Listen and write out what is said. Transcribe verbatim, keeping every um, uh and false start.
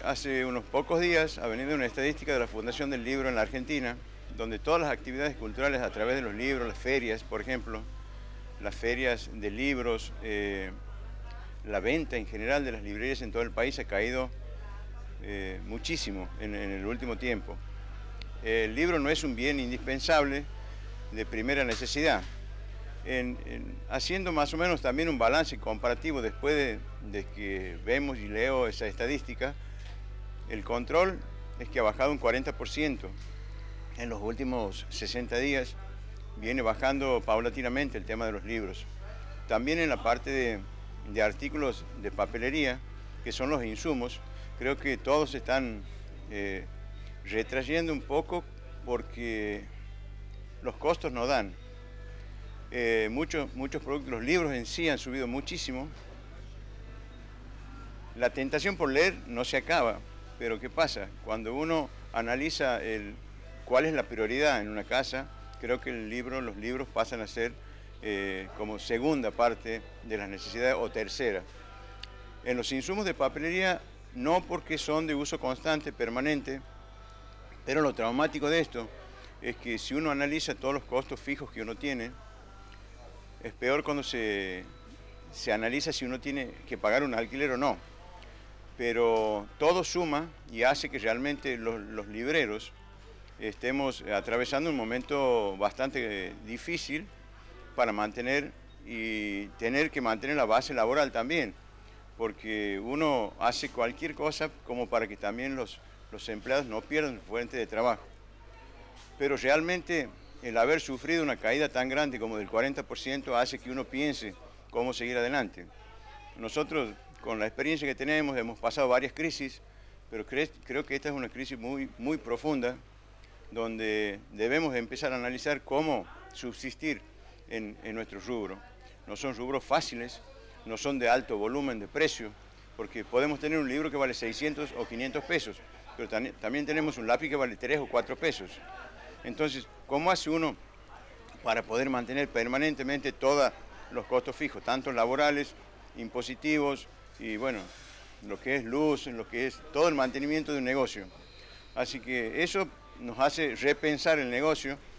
Hace unos pocos días ha venido una estadística de la Fundación del Libro en la Argentina, donde todas las actividades culturales a través de los libros, las ferias, por ejemplo, las ferias de libros, eh, la venta en general de las librerías en todo el país ha caído eh, muchísimo en, en el último tiempo. El libro no es un bien indispensable de primera necesidad. En, en, haciendo más o menos también un balance comparativo después de, de que vemos y leo esa estadística, el control es que ha bajado un cuarenta por ciento en los últimos sesenta días, viene bajando paulatinamente el tema de los libros. También en la parte de, de artículos de papelería, que son los insumos, creo que todos están eh, retrayendo un poco porque los costos no dan. Eh, muchos, muchos productos, los libros en sí han subido muchísimo. La tentación por leer no se acaba, pero ¿qué pasa? Cuando uno analiza el, cuál es la prioridad en una casa, creo que el libro, los libros pasan a ser eh, como segunda parte de las necesidades o tercera. En los insumos de papelería, no porque son de uso constante, permanente, pero lo traumático de esto es que si uno analiza todos los costos fijos que uno tiene, es peor cuando se, se analiza si uno tiene que pagar un alquiler o no. Pero todo suma y hace que realmente los, los libreros estemos atravesando un momento bastante difícil para mantener y tener que mantener la base laboral también, porque uno hace cualquier cosa como para que también los, los empleados no pierdan su fuente de trabajo. Pero realmente el haber sufrido una caída tan grande como del cuarenta por ciento hace que uno piense cómo seguir adelante. Nosotros, con la experiencia que tenemos, hemos pasado varias crisis, pero cre creo que esta es una crisis muy, muy profunda, donde debemos empezar a analizar cómo subsistir en, en nuestro rubro. No son rubros fáciles, no son de alto volumen de precio, porque podemos tener un libro que vale seiscientos o quinientos pesos, pero también tenemos un lápiz que vale tres o cuatro pesos. Entonces, ¿cómo hace uno para poder mantener permanentemente todos los costos fijos, tanto laborales, impositivos y bueno, lo que es luz, lo que es todo el mantenimiento de un negocio? Así que eso nos hace repensar el negocio